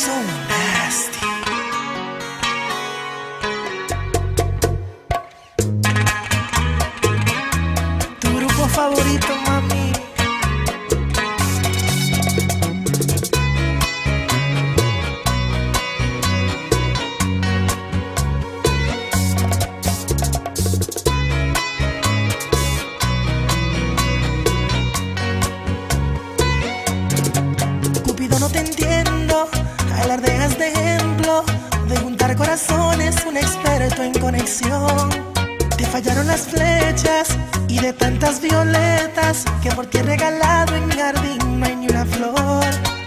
So nasty. Tu grupo favorito, mami. Cupido, no te entiendo, alardeas de ejemplo, de juntar corazones, un experto en conexión. Te fallaron las flechas y de tantas violetas que por ti he regalado en mi jardín no hay ni una flor.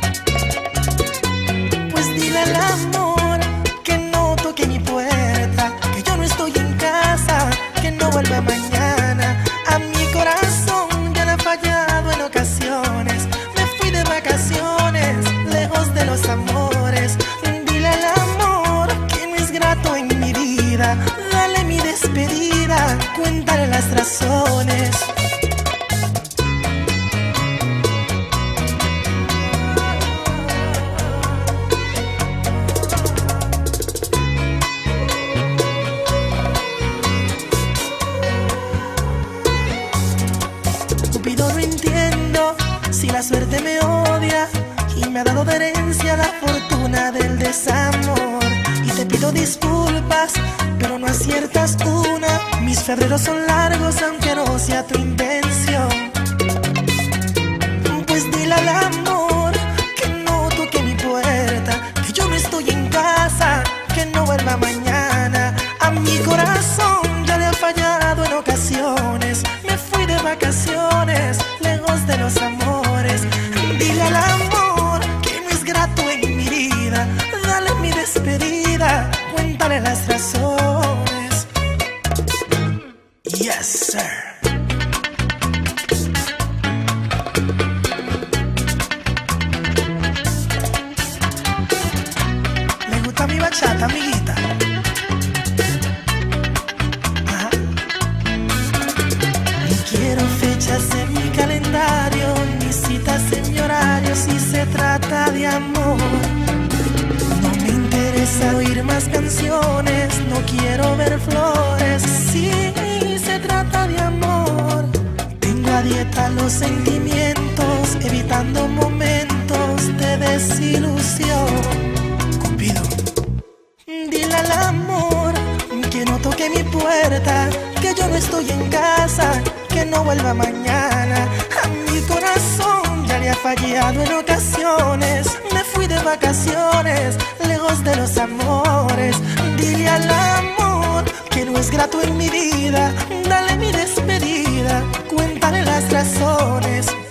Pues dile al amor que no toque mi puerta, que yo no estoy en casa, que no vuelva mañana. A mi corazón ya le ha fallado en ocasiones. Me fui de vacaciones, lejos de los amores. Dile al amor que no es grato en mi vida. Dale mi despedida, cuéntale las razones. Cupido, no entiendo si la suerte me odia y me ha dado de herencia la fortuna del desamor. Y te pido disculpas, pero no aciertas una. Mis febreros son largos aunque no sea tu intención. Pues dile al amor que no toque mi puerta, que yo no estoy en casa, que no vuelva mañana. A mi corazón ya le ha fallado en ocasiones. Me fui de vacaciones, lejos de los amores. Dile al amor que no es grato en mi vida. Dale mi despedida, cuéntale las razones. Yes, sir. ¿Le gusta mi bachata, amiguita? Ajá. No quiero fechas en mi calendario, ni citas en mi horario si se trata de amor. No me interesa oír más canciones, no quiero ver flores si se trata de amor. Tengo a dieta los sentimientos, evitando momentos de desilusión. Cupido, dile al amor que no toque mi puerta, que yo no estoy en casa, que no vuelva mañana. A mi corazón ya le ha fallado en ocasiones. Me fui de vacaciones, lejos de los amores. Dile al amor que no es grato en mi vida. Dale mi despedida, cuéntale las razones.